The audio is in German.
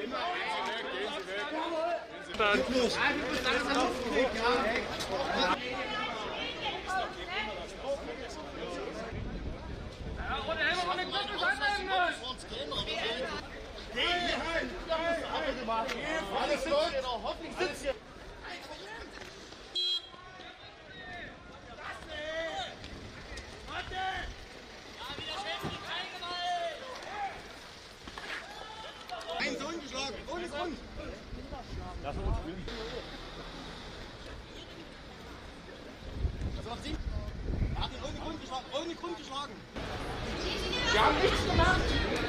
Dann. Alles gut? Hoffentlich sitzt ihr. Ein Sohn geschlagen, ohne Grund. Lass uns spielen. Also auf Sie. Er hat ihn ohne Grund geschlagen, ohne Grund geschlagen. Wir haben nichts gemacht.